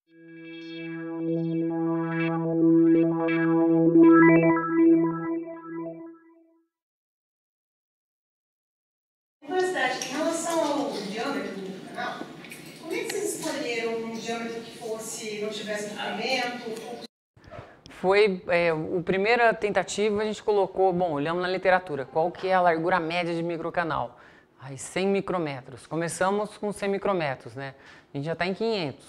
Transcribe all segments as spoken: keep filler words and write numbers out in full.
Curiosidade, em relação ao diâmetro do canal, como é que vocês escolheram um diâmetro que fosse, não tivesse comprimento? Foi é, a primeira tentativa, a gente colocou, bom, olhamos na literatura, qual que é a largura média de microcanal? Aí cem micrômetros. Começamos com cem micrômetros, né? A gente já está em quinhentos.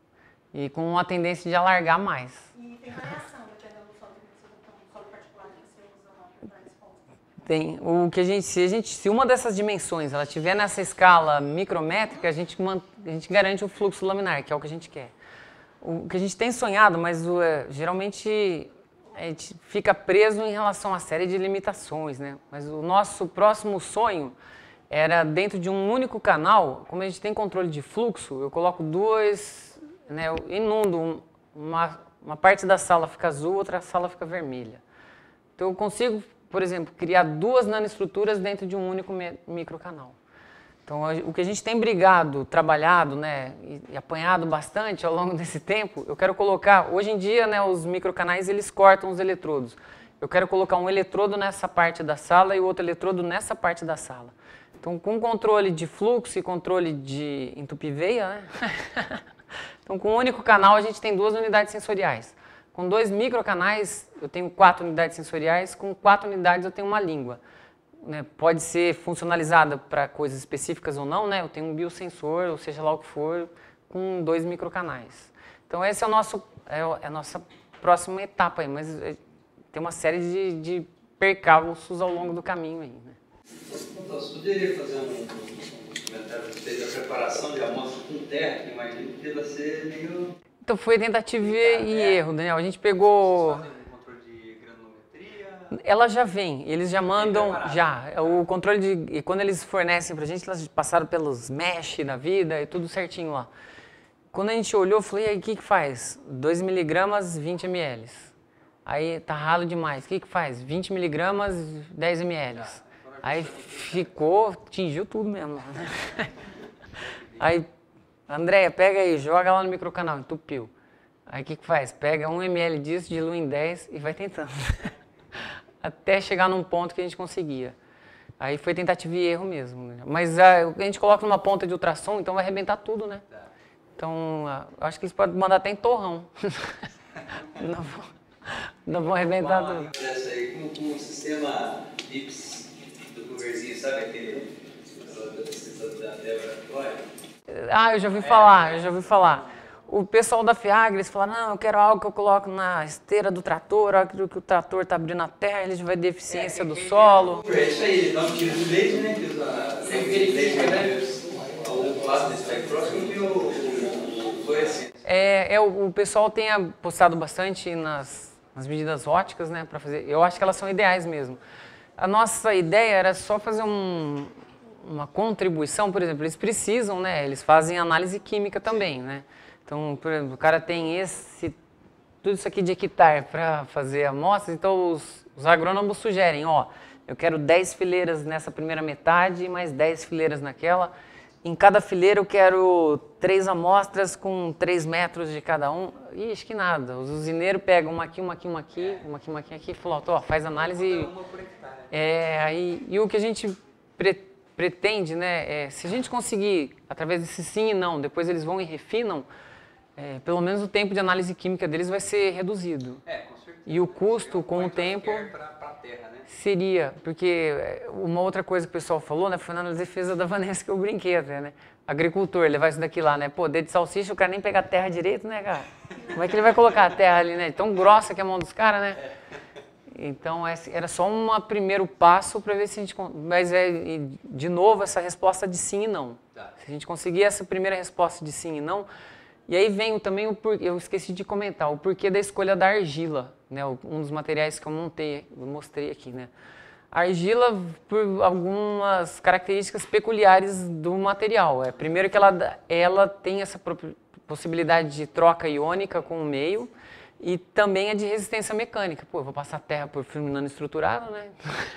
E com uma tendência de alargar mais. E tem variação, dependendo do solo que você usa, um solo particular que você usa lá para esse ponto. Tem. O que a gente, se, a gente, se uma dessas dimensões ela estiver nessa escala micrométrica, a gente, a gente garante o fluxo laminar, que é o que a gente quer. O que a gente tem sonhado, mas o, é, geralmente a gente fica preso em relação a uma série de limitações, né? Mas o nosso próximo sonho era dentro de um único canal, como a gente tem controle de fluxo, eu coloco duas, né, eu inundo um, uma, uma parte da sala fica azul, outra sala fica vermelha. Então eu consigo, por exemplo, criar duas nanoestruturas dentro de um único microcanal. Então, o que a gente tem brigado, trabalhado, né, e, e apanhado bastante ao longo desse tempo, eu quero colocar, hoje em dia, né, os microcanais, eles cortam os eletrodos. Eu quero colocar um eletrodo nessa parte da sala e o outro eletrodo nessa parte da sala. Então, com controle de fluxo e controle de entupir-veia, né? Então, com um único canal, a gente tem duas unidades sensoriais. Com dois microcanais, eu tenho quatro unidades sensoriais, com quatro unidades eu tenho uma língua. Né, pode ser funcionalizada para coisas específicas ou não, né? Eu tenho um biosensor, ou seja lá o que for, com dois microcanais. Então, esse é o nosso, é, é a nossa próxima etapa aí, mas é, tem uma série de, de percalços ao longo do caminho aí, né? Então, você poderia fazer um, um comentário a respeito da preparação de amostra com terra, que imagino que deva ser meio... Então, foi tentativa e erro, Daniel. A gente pegou... Ela já vem, eles já mandam, já, o controle de, e quando eles fornecem pra gente, elas passaram pelos mesh da vida e tudo certinho lá. Quando a gente olhou, eu falei, aí o que que faz? dois miligramas, vinte mililitros. Aí tá ralo demais, o que que faz? vinte miligramas, dez mililitros. Aí ficou, atingiu tudo mesmo. Né? Aí, Andréia, pega aí, joga lá no microcanal, entupiu. Aí o que que faz? Pega um mililitro disso, dilui em dez e vai tentando. Até chegar num ponto que a gente conseguia. Aí foi tentativa e erro mesmo. Né? Mas a, a gente coloca numa ponta de ultrassom, então vai arrebentar tudo, né? Então, a, acho que eles podem mandar até em torrão. não, vão, não vão arrebentar tudo. Essa aí com, com o sistema V I P S do Coverzinho, sabe aquele da pesquisa da Débora? Ah, eu já ouvi falar, eu já ouvi falar. O pessoal da FIAGRA, eles falaram, não, eu quero algo que eu coloco na esteira do trator, a hora que o trator está abrindo a terra, ele vai ter deficiência é, do solo. É isso aí, dá um tiro de leite, né? Que usa verifica, né? O lado desse espectróscopo e o fluorescente. É, é, o, o pessoal tem apostado bastante nas, nas medidas óticas, né, para fazer. Eu acho que elas são ideais mesmo. A nossa ideia era só fazer um, uma contribuição, por exemplo, eles precisam, né? Eles fazem análise química também, né? Então, por exemplo, o cara tem esse, tudo isso aqui de hectare para fazer amostras, então os, os agrônomos sugerem, ó, eu quero dez fileiras nessa primeira metade e mais dez fileiras naquela. Em cada fileira eu quero três amostras com três metros de cada um. Ih, acho que nada. Os usineiros pegam uma aqui, uma aqui, uma aqui, uma aqui, uma aqui, aqui, e falam, ó, faz análise. E, é, aí, e o que a gente pre, pretende, né, é, se a gente conseguir, através desse sim e não, depois eles vão e refinam, É, pelo menos o tempo de análise química deles vai ser reduzido. É, com certeza. E o custo com o tempo pra, pra terra, né? seria, porque uma outra coisa que o pessoal falou, né, foi na defesa da Vanessa que eu brinquei até, né? Agricultor, levar isso daqui lá, né? Pô, dedo de salsicha, o cara nem pega a terra direito, né, cara? Como é que ele vai colocar a terra ali, né? Tão grossa que é a mão dos caras, né? Então, era só um primeiro passo para ver se a gente... Mas, é, de novo, essa resposta de sim e não. Se a gente conseguir essa primeira resposta de sim e não... E aí vem também o porquê, eu esqueci de comentar, o porquê da escolha da argila, né? Um dos materiais que eu montei, eu mostrei aqui, né? A argila, por algumas características peculiares do material. É, primeiro que ela, ela tem essa possibilidade de troca iônica com o meio e também é de resistência mecânica. Pô, eu vou passar terra por filme nanoestruturado, né?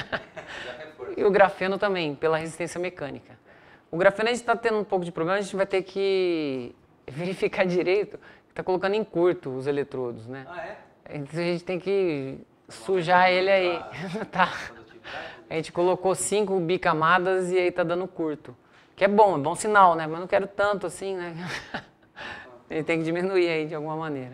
E o grafeno também, pela resistência mecânica. O grafeno a gente está tendo um pouco de problema, a gente vai ter que verificar direito. tá colocando em curto os eletrodos, né? Ah, é? Então a gente tem que sujar ele aí. Tá. A gente colocou cinco bicamadas e aí tá dando curto. Que é bom, é bom sinal, né? Mas não quero tanto assim, né? A gente tem que diminuir aí de alguma maneira.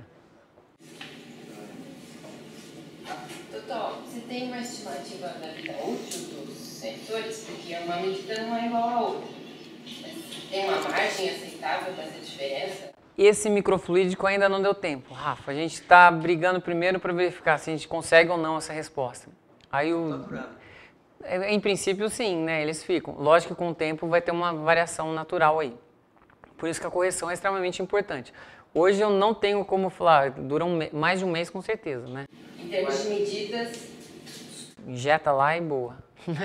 Doutor, você tem uma estimativa da vida útil dos sensores? Porque uma medida não é igual a outra. Mas tem uma margem aceitável dessa diferença? Esse microfluídico ainda não deu tempo, Rafa. A gente está brigando primeiro para verificar se a gente consegue ou não essa resposta. Aí o... Em princípio, sim, né? Eles ficam. Lógico que com o tempo vai ter uma variação natural aí. Por isso que a correção é extremamente importante. Hoje eu não tenho como falar, dura um me... mais de um mês com certeza, né? Em termos de medidas... Injeta lá e boa.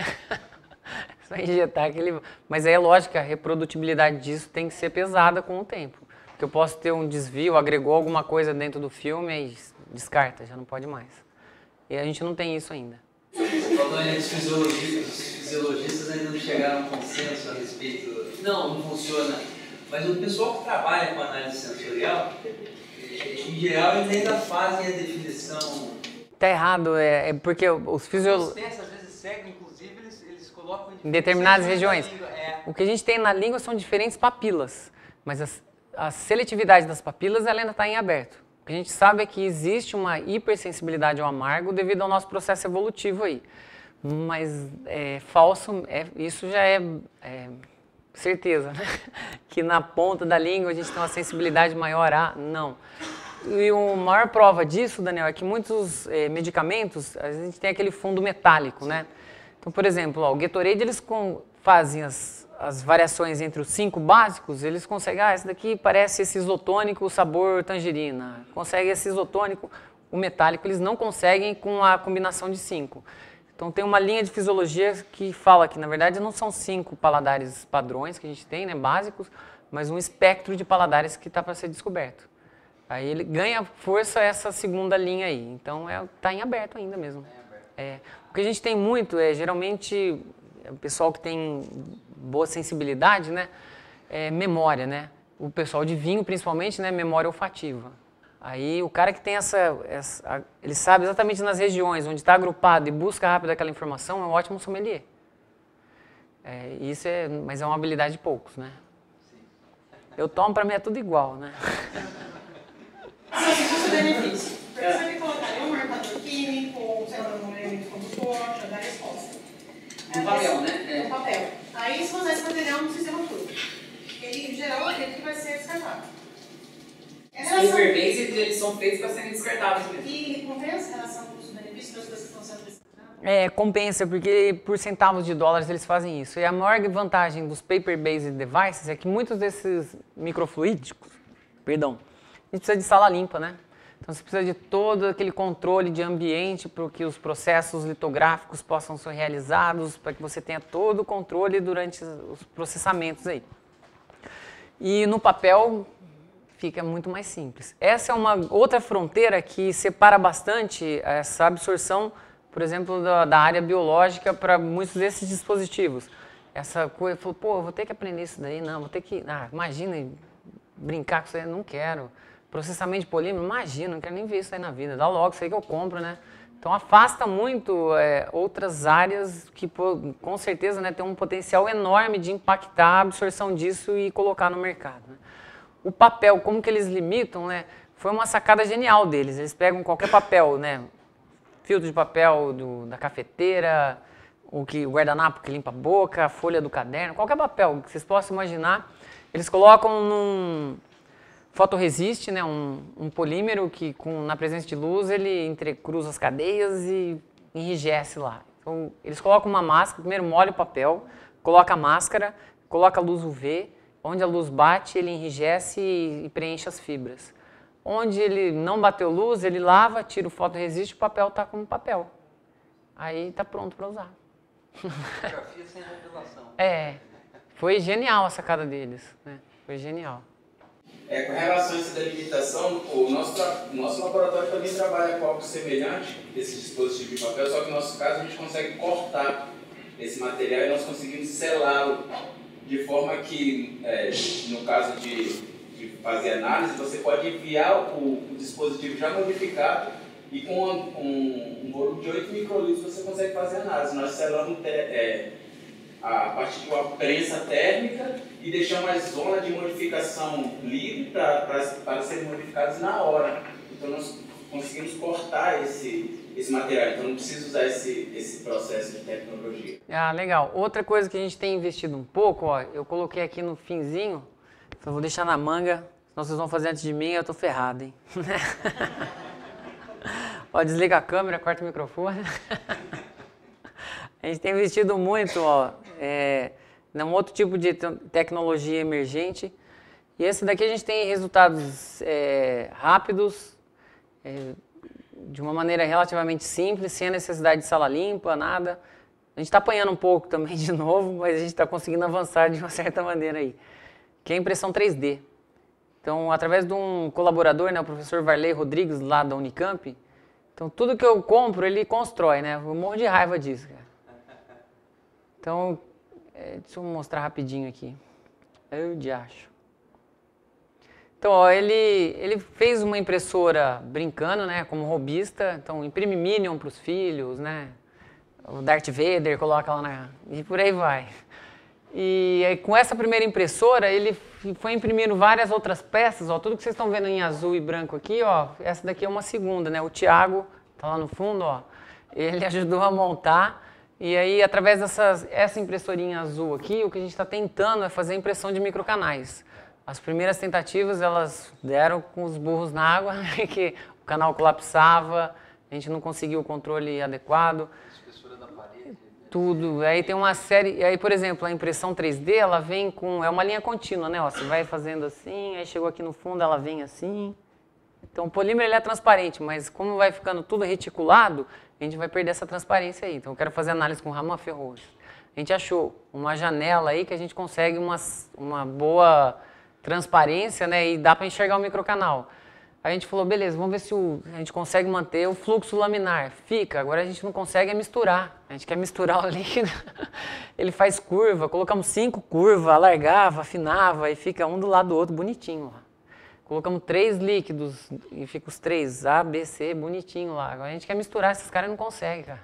Só injetar aquele... Mas aí é lógico que a reprodutibilidade disso tem que ser pesada com o tempo. Porque eu posso ter um desvio, agregou alguma coisa dentro do filme e descarta, já não pode mais. E a gente não tem isso ainda. Falando aí dos fisiologistas, os fisiologistas ainda não chegaram a consenso a respeito, não, não funciona. Mas o pessoal que trabalha com análise sensorial, em geral, eles ainda fazem a definição. Tá errado, é, é porque os fisiologistas... Os testes, às vezes, cegos, inclusive, eles, eles colocam em determinadas regiões. É. O que a gente tem na língua são diferentes papilas, mas as, a seletividade das papilas ela ainda está em aberto. O que a gente sabe é que existe uma hipersensibilidade ao amargo devido ao nosso processo evolutivo aí. Mas é falso, é, isso já é, é certeza, né? Que na ponta da língua a gente tem uma sensibilidade maior a não. E a maior prova disso, Daniel, é que muitos é, medicamentos, a gente tem aquele fundo metálico, né? Então, por exemplo, ó, o Gatorade, eles com, fazem as, as variações entre os cinco básicos, eles conseguem, ah, esse daqui parece esse isotônico sabor tangerina, consegue esse isotônico, o metálico, eles não conseguem com a combinação de cinco. Então tem uma linha de fisiologia que fala que, na verdade, não são cinco paladares padrões que a gente tem, né, básicos, mas um espectro de paladares que está para ser descoberto. Aí ele ganha força essa segunda linha aí, então está é, em aberto ainda mesmo. É, o que a gente tem muito é, geralmente, o pessoal que tem boa sensibilidade, né, é memória, né? O pessoal de vinho, principalmente, né, memória olfativa. Aí o cara que tem essa, essa ele sabe exatamente nas regiões onde está agrupado e busca rápido aquela informação, é um ótimo sommelier. É, isso é, mas é uma habilidade de poucos, né? Eu tomo, para mim é tudo igual, né? Sim, custo-benefício. Porque você vai colocar um marcador químico, sei lá, um elemento condutor, para dar resposta. No papel, né? É. No papel. Aí, se usar esse material no sistema todo, ele gerou aquele que vai ser descartado. Os paper-based, eles são feitos para serem descartáveis mesmo. E compensa a relação custo-benefício das coisas que estão sendo descartadas? É, compensa, porque por centavos de dólares eles fazem isso. E a maior vantagem dos paper-based devices é que muitos desses microfluídicos, perdão, a gente precisa de sala limpa, né? Então você precisa de todo aquele controle de ambiente para que os processos litográficos possam ser realizados, para que você tenha todo o controle durante os processamentos aí. E no papel fica muito mais simples. Essa é uma outra fronteira que separa bastante essa absorção, por exemplo, da, da área biológica para muitos desses dispositivos. Essa coisa, falou, pô, eu vou ter que aprender isso daí, não, vou ter que, ah, imagina brincar com isso aí, não quero. Processamento de polímero, imagina, não quero nem ver isso aí na vida, dá logo, isso aí que eu compro, né? Então afasta muito é, outras áreas que pô, com certeza né, tem um potencial enorme de impactar a absorção disso e colocar no mercado. Né? O papel, como que eles limitam, né? Foi uma sacada genial deles, eles pegam qualquer papel, né? Filtro de papel do, da cafeteira, o, que, o guardanapo que limpa a boca, a folha do caderno, qualquer papel que vocês possam imaginar, eles colocam num fotorresiste, né, um, um polímero que com, na presença de luz ele entrecruza as cadeias e enrijece lá. Então eles colocam uma máscara, primeiro molha o papel, coloca a máscara, coloca a luz U V, onde a luz bate ele enrijece e, e preenche as fibras. Onde ele não bateu luz, ele lava, tira o fotorresiste e o papel está como papel. Aí está pronto para usar. Fotografia sem revelação. É, foi genial a sacada deles, né? Foi genial. É, com relação a essa delimitação, o nosso, o nosso laboratório também trabalha com algo semelhante, esse dispositivo de papel, só que no nosso caso a gente consegue cortar esse material e nós conseguimos selá-lo de forma que, é, no caso de, de fazer análise, você pode enviar o, o dispositivo já modificado e com um, um, um volume de oito microlitros você consegue fazer análise. Nós selamos é, a partir de uma prensa térmica e deixamos a zona de modificação livre para serem modificados na hora. Então nós conseguimos cortar esse, esse material, então não precisa usar esse, esse processo de tecnologia. Ah, legal. Outra coisa que a gente tem investido um pouco, ó, eu coloquei aqui no finzinho, eu vou deixar na manga, senão vocês vão fazer antes de mim e eu tô ferrado, hein? Ó, desliga a câmera, corta o microfone. A gente tem investido muito, ó, é, num outro tipo de tecnologia emergente. E esse daqui a gente tem resultados é, rápidos, é, de uma maneira relativamente simples, sem a necessidade de sala limpa, nada. A gente está apanhando um pouco também de novo, mas a gente está conseguindo avançar de uma certa maneira aí, que é a impressão três D. Então, através de um colaborador, né, o professor Varley Rodrigues, lá da Unicamp, então tudo que eu compro, ele constrói, né? Eu morro de raiva disso, cara. Então, é, deixa eu mostrar rapidinho aqui. Eu de acho. Então, ó, ele, ele fez uma impressora brincando, né, como robista. Então, imprime Minion para os filhos, né? O Darth Vader coloca lá na... e por aí vai. E aí, com essa primeira impressora, ele foi imprimindo várias outras peças, ó, tudo que vocês estão vendo em azul e branco aqui, ó, essa daqui é uma segunda, né? O Thiago, tá lá no fundo, ó, ele ajudou a montar, e aí, através dessa essa impressorinha azul aqui, o que a gente está tentando é fazer a impressão de microcanais. As primeiras tentativas, elas deram com os burros na água, que o canal colapsava, a gente não conseguiu o controle adequado. Tudo. Aí tem uma série, aí por exemplo, a impressão três D, ela vem com, é uma linha contínua, né? Ó, você vai fazendo assim, aí chegou aqui no fundo, ela vem assim. Então o polímero ele é transparente, mas como vai ficando tudo reticulado, a gente vai perder essa transparência aí. Então eu quero fazer análise com Raman Ferroso. A gente achou uma janela aí que a gente consegue uma, uma boa transparência, né? E dá para enxergar o microcanal. Aí a gente falou, beleza, vamos ver se o, a gente consegue manter o fluxo laminar. Fica, agora a gente não consegue é misturar. A gente quer misturar o líquido. Ele faz curva, colocamos cinco curvas, alargava, afinava e fica um do lado do outro bonitinho lá. Colocamos três líquidos e fica os três, A, B, C, bonitinho lá. Agora a gente quer misturar, esses caras não conseguem, cara.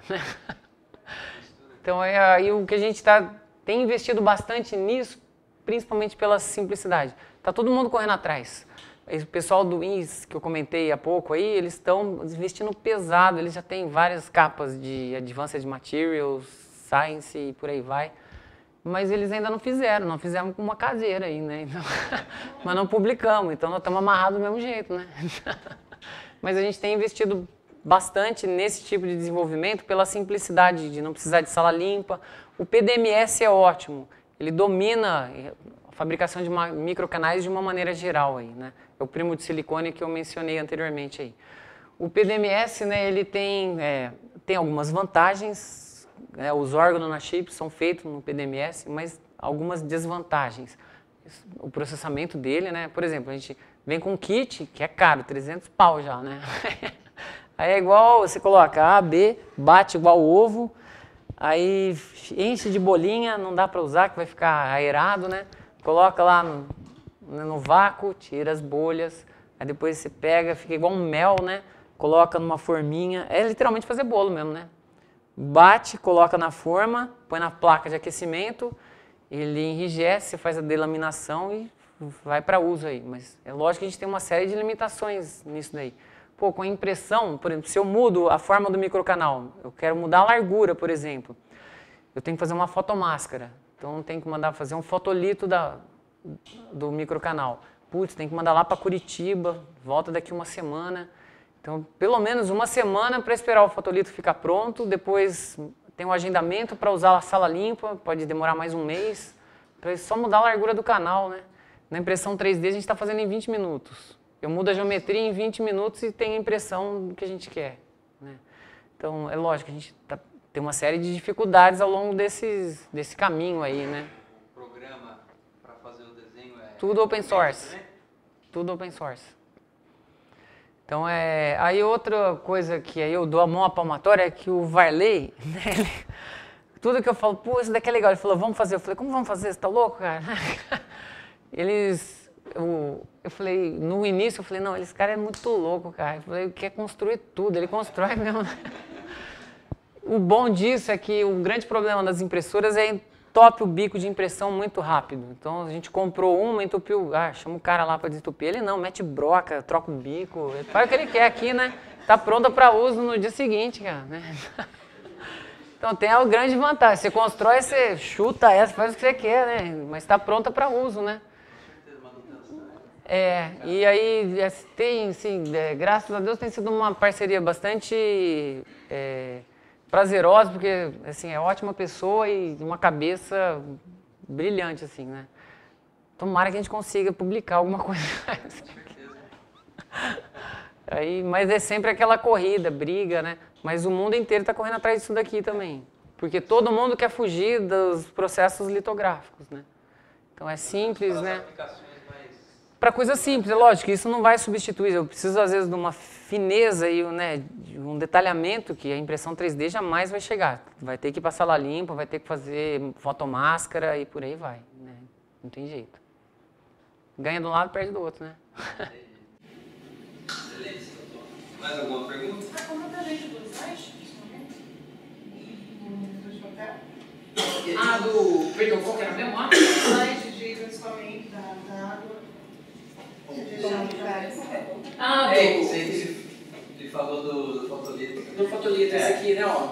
Então é aí o que a gente tá, tem investido bastante nisso, principalmente pela simplicidade. Tá todo mundo correndo atrás. O pessoal do I N S, que eu comentei há pouco aí, eles estão investindo pesado, eles já têm várias capas de Advanced Materials, Science e por aí vai, mas eles ainda não fizeram, não fizemos com uma caseira aí, né? Então, mas não publicamos, então nós estamos amarrados do mesmo jeito, né? Mas a gente tem investido bastante nesse tipo de desenvolvimento pela simplicidade de não precisar de sala limpa. O P D M S é ótimo, ele domina a fabricação de microcanais de uma maneira geral aí, né? É o primo de silicone que eu mencionei anteriormente aí. O P D M S, né, ele tem, é, tem algumas vantagens, né, os órgãos na chip são feitos no P D M S, mas algumas desvantagens. O processamento dele, né, por exemplo, a gente vem com um kit que é caro, trezentos pau já, né? Aí é igual, você coloca A, B, bate igual ovo, aí enche de bolinha, não dá para usar, que vai ficar aerado, né? Coloca lá no, no vácuo, tira as bolhas, aí depois você pega, fica igual um mel, né? Coloca numa forminha, é literalmente fazer bolo mesmo, né? Bate, coloca na forma, põe na placa de aquecimento, ele enrijece, você faz a delaminação e vai para uso aí. Mas é lógico que a gente tem uma série de limitações nisso daí. Pô, com a impressão, por exemplo, se eu mudo a forma do microcanal, eu quero mudar a largura, por exemplo, eu tenho que fazer uma fotomáscara. Então tem que mandar fazer um fotolito da, do microcanal. Putz, tem que mandar lá para Curitiba, volta daqui uma semana. Então, pelo menos uma semana para esperar o fotolito ficar pronto, depois tem um agendamento para usar a sala limpa, pode demorar mais um mês, para só mudar a largura do canal, né? Na impressão três D a gente está fazendo em vinte minutos. Eu mudo a geometria em vinte minutos e tenho a impressão do que a gente quer, né? Então, é lógico, a gente tá, tem uma série de dificuldades ao longo desses, desse caminho aí, né? O programa para fazer o desenho é... Tudo open source. Né? Tudo open source. Então, é, aí outra coisa que aí eu dou a mão à palmatória é que o Varley, né, ele, tudo que eu falo, pô, isso daqui é legal, ele falou, vamos fazer. Eu falei, como vamos fazer? Você tá louco, cara? Eles, eu, eu falei, no início eu falei, não, esse cara é muito louco, cara. Eu falei, quer construir tudo, ele constrói mesmo. O bom disso é que o grande problema das impressoras é entope o bico de impressão muito rápido. Então a gente comprou uma, entupiu, ah, chama o cara lá para desentupir. Ele não, mete broca, troca o bico, ele faz o que ele quer aqui, né? Tá pronta para uso no dia seguinte, cara, né? Então tem a grande vantagem, você constrói, você chuta essa, faz o que você quer, né? Mas está pronta para uso, né? É, e aí tem, sim, é, graças a Deus tem sido uma parceria bastante é, prazerosa, porque assim, é ótima pessoa e uma cabeça brilhante, assim, né? Tomara que a gente consiga publicar alguma coisa. Aí, mas é sempre aquela corrida, briga, né? Mas o mundo inteiro está correndo atrás disso daqui também. Porque todo mundo quer fugir dos processos litográficos, né? Então é simples, né? Para coisas simples, é lógico, isso não vai substituir. Eu preciso, às vezes, de uma fineza e né, de um detalhamento que a impressão três D jamais vai chegar. Vai ter que passar lá limpo, vai ter que fazer fotomáscara e por aí vai. Né? Não tem jeito. Ganha de um lado, perde do outro, né? Excelente, doutor. Mais alguma pergunta? Ah, como tá a gente do site, principalmente? Do de papel? Ah, do... Perdão, qual que era mesmo? Ah, Site de transcoamento da, da água. ah É, do... isso aí que ele, ele falou do, do fotolito. Do fotolito, esse aqui, né, ó.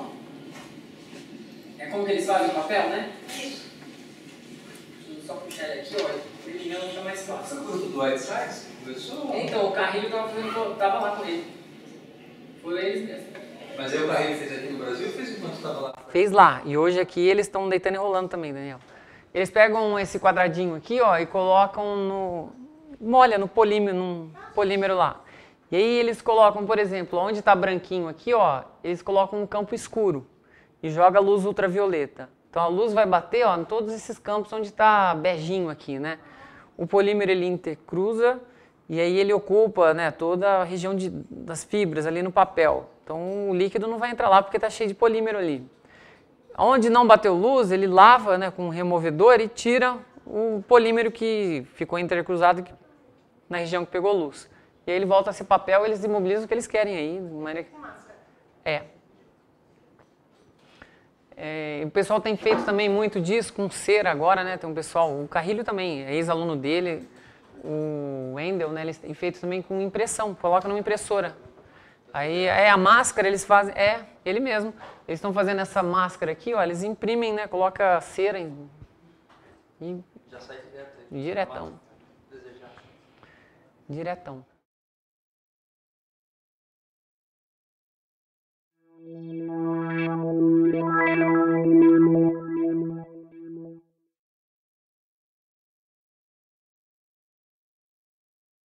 É como que eles fazem o papel, né? Isso. Deixa eu só puxar ele aqui, ó. Ele não fica mais Você fácil. curto do White Size? Começou? Então, o Carrilho tava, fazendo, tava lá com ele. Foi eles mesmo. Mas aí o Carrinho fez aqui no Brasil ou fez enquanto estava lá? Fez lá. E hoje aqui eles estão deitando e rolando também, Daniel. Eles pegam esse quadradinho aqui, ó, e colocam no... molha no polímero, num polímero lá. E aí eles colocam, por exemplo, onde está branquinho aqui, ó, eles colocam um campo escuro e joga luz ultravioleta. Então a luz vai bater, ó, em todos esses campos onde está beijinho aqui, né? O polímero ele intercruza e aí ele ocupa, né, toda a região de, das fibras ali no papel. Então o líquido não vai entrar lá porque está cheio de polímero ali. Onde não bateu luz, ele lava, né, com um removedor e tira o polímero que ficou intercruzado na região que pegou luz. E aí ele volta a ser papel e eles imobilizam o que eles querem aí. De maneira... É. É. O pessoal tem feito também muito disso com cera agora, né? Tem um pessoal, o Carrilho também, é ex-aluno dele, o Wendel, né? Eles têm feito também com impressão, coloca numa impressora. Aí é a máscara, eles fazem, é, ele mesmo. Eles estão fazendo essa máscara aqui, ó, eles imprimem, né? Coloca cera em, e Já sai direto aí. diretão. Desejar. Diretão.